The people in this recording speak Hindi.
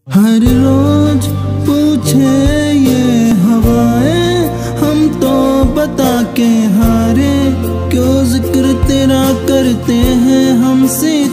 हर रोज पूछे ये हवाएं, हम तो बता के हारे, क्यों जिक्र तेरा करते हैं हमसे